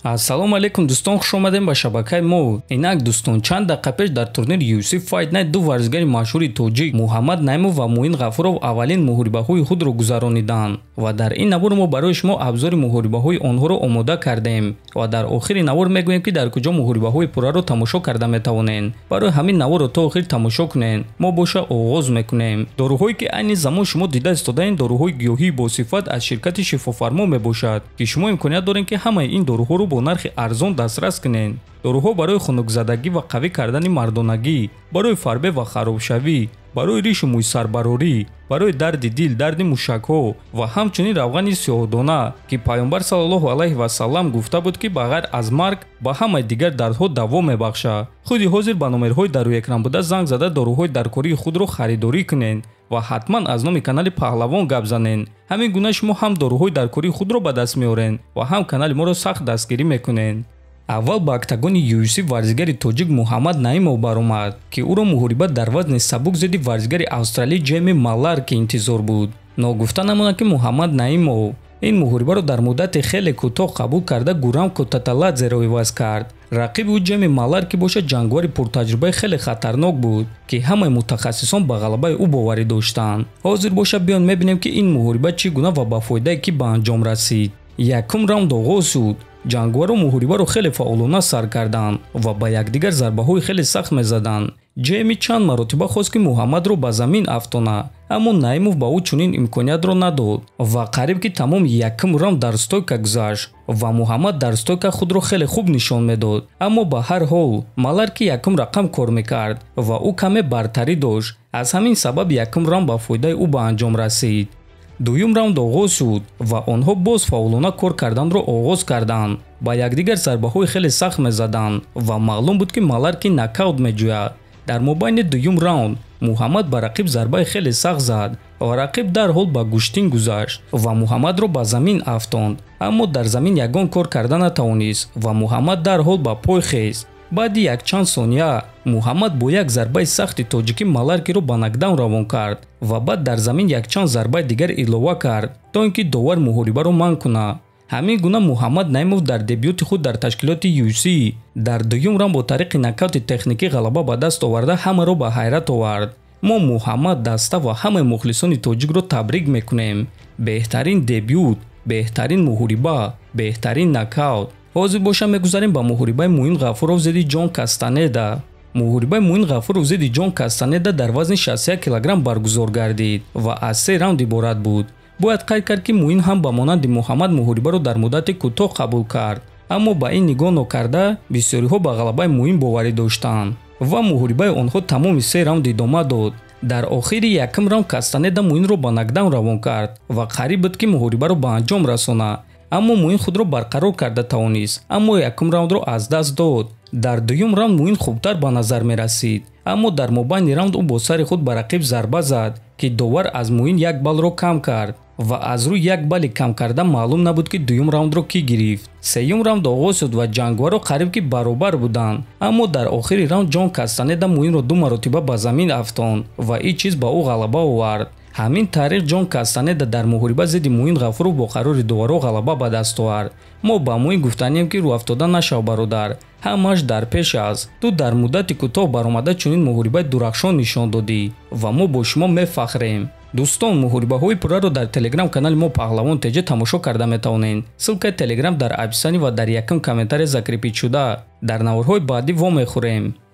Ассалому алейкум дӯстон, хуш омадем ба шабакаи мо. Инак дӯстон, чанд дақиқа пеш дар турнири UFC Fight Night ду варзигари машҳури тоҷик Муҳаммад Наимов ва Муин Ғафуров аввалин муҳорибаҳои худро гузарониданд ва дар ин навор мо барои шумо абзори муҳорибаҳои онҳоро омода кардем ва дар охири навор мегӯем ки дар куҷо муҳорибаҳои пурраро тамошо карда метавонем. Барои ҳамин наворро то охир тамошо кунед. Мо боша оғоз мекунем. Доруҳое ки айни замон шумо дида истодаин доруҳои гиёҳии босифат аз ширкати Шифофармо мебошад ки шумо имконият доред ки ҳамаи ин доруҳоро бо нархи арзон дастрас кунед. Доруҳо барои хунукзадагӣ ва қавӣ кардани мардонагӣ, барои фарбе ва харобшавӣ, барои ришу мӯйсарбарорӣ, барои дарди дил, дарди мушакҳо ва ҳамчунин равғани сиёҳдона ки пайғамбар саллаллоҳу алайҳи ва саллам гуфта буд ки ба ғайр аз марг ба ҳамаи дигар дардҳо даво мебахшад. Худи ҳозир ба номерҳои дар рӯи экран буда занг зада доруҳои даркории худро харидорӣ кунед ва ҳатман аз номи канали Паҳлавон гап занед. Ҳамин гуна шумо ҳам доруҳои даркории худро ба даст меоред ва ҳам канали моро сахт дастгирӣ мекунед. Аввал ба октагони UFC варзигари тоҷик Муҳаммад Наимов баромад ки ӯро муҳорибат дар вазни сабук зидди варзигари австралӣ Ҷейми Малларки интизор буд. Ногуфта намонад ки Муҳаммад Наимов ин муҳорибаро дар муддати хеле кӯтоҳ қабул карда Гурамко Таталадзеро иваз кард. Рақиби ӯ Ҷейми Малларки бошад ҷангвари пуртаҷрибаи хеле хатарнок буд ки ҳамаи мутахассисон ба ғалабаи ӯ боварӣ доштанд. Ҳозир боша биён мебинем ки ин муҳориба чӣ гуна ва ба фоидае ки ба анҷом расид. Якум раунд оғоз шуд. Ҷангваро муҳорибаро хеле фаъолона сар карданд ва ба якдигар зарбаҳои хеле сахт мезаданд. Ҷейми чанд маротиба хост ки Муҳаммадро ба замин афтона, аммо Наимов ба ӯ чунин имкониятро надод ва қариб ки тамоми якум раунд дар стойка гузашт ва Муҳаммад дар стойка худро хеле хуб нишон медод. Аммо ба ҳар ҳол Малларки якум рақам кор мекард ва ӯ каме бартарӣ дошт. Аз ҳамин сабаб якум раунд ба фоидаи ӯ ба анҷом расид. Дуюм раунд оғоз шуд ва онҳо боз фаъолона кор карданро оғоз карданд. Ба якдигар зарбаҳои хеле сахт мезаданд ва маълум буд ки Малларки нокаут меҷӯяд. Дар мобайни дуюм раунд Муҳаммад ба рақиб зарбаи хеле сахт зад ва рақиб дарҳол ба гӯштин гузашт ва Муҳаммадро ба замин афтонд. Аммо дар замин ягон кор карда натавонист ва Муҳаммад дарҳол ба пой хест. Баъди якчанд сония Муҳаммад бо як зарбаи сахти тоҷикӣ Малларкиро ба нокдаун равон кард ва баъд дар замин якчанд зарбаи дигар илова кард то ин ки довар муҳорибаро манъ кунад. Ҳамин гуна Муҳаммад Наимов дар дебюти худ дар ташкилоти UFC дар дуюм раунд бо тариқи нокаути техникӣ ғалаба ба даст оварда ҳамаро ба ҳайрат овард. Мо Муҳаммад, даста ва ҳамаи мухлисони тоҷикро табрик мекунем. Беҳтарин дебют, беҳтарин муҳориба, беҳтарин нокаут. ҳозир боша мегузарем ба муҳорибаи Муин Ғафуров зидди Ҷон Кастанеда. муҳорибаи Муин Ғафуров зидди Ҷон Кастанеда дар вазни 61 килограмм баргузор гардид ва аз 3 раунд иборат буд. Бояд қайд кард ки Муин ҳам ба монанди Муҳаммад муҳорибаро дар муддати кӯтоҳ қабул кард, аммо ба ин нигоҳ нокарда бисёриҳо ба ғалабаи Муин боварӣ доштанд ва муҳорибаи онҳо тамоми 3 раунд идома дод. Дар охири якум раунд Кастанеда Муинро ба нокдаун равон кард ва қариб буд ки муҳорибаро ба анҷом расонад. Аммо Муин худро барқарор карда тавонист, аммо якум раундро аз даст дод. Дар дуюм раунд Муин хубтар ба назар мерасид, аммо дар мобайни раунд ӯ бо сари худ ба рақиб зарба зад ки довар аз Муин як баллро кам кард ва аз рӯи як балли кам карда маълум набуд ки дуюм раундро кӣ гирифт. Сеюм раунд оғоз шуд ва ҷангваро қариб ки баробар буданд, аммо дар охири раунд Ҷон Кастанеда Муинро ду маротиба ба замин афтонд ва ин чиз ба ӯ ғалаба овард. ҳамин тариқ Ҷон Кастанеда дар муҳориба зидди Муин Ғафуров бо қарори доваро ғалаба ба даст овард. Мо ба Муин гуфтанем ки рӯафтода нашав бародар, ҳамааш дар пеш аст. Ту дар муддати кӯтоҳ баромада чунин муҳорибаи дурахшон нишон додӣ ва мо бо шумо мефахрем. дӯстон, муҳорибаҳои пурраро дар телеграм канали мо Паҳлавон теҷа тамошо карда метавонед. Силкаи телеграм дар описанӣ ва дар якум комментария закрепид шуда. Дар наворҳои баъдӣ вомехӯрем.